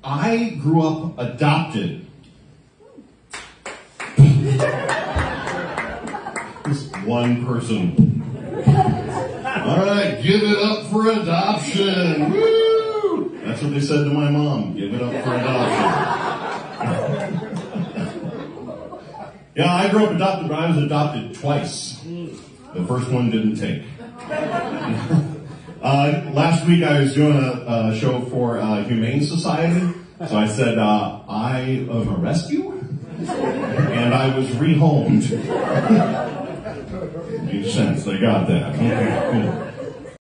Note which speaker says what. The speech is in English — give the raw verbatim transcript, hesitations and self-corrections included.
Speaker 1: I grew up adopted. Just one person. All right, give it up for adoption. Woo! That's what they said to my mom. Give it up for adoption. Yeah, I grew up adopted, but I was adopted twice. The first one didn't take. uh, last week I was doing a, a show for uh, Humane Society. So I said, uh, I am a rescue, and I was rehomed. Makes sense, I got that. Okay, cool.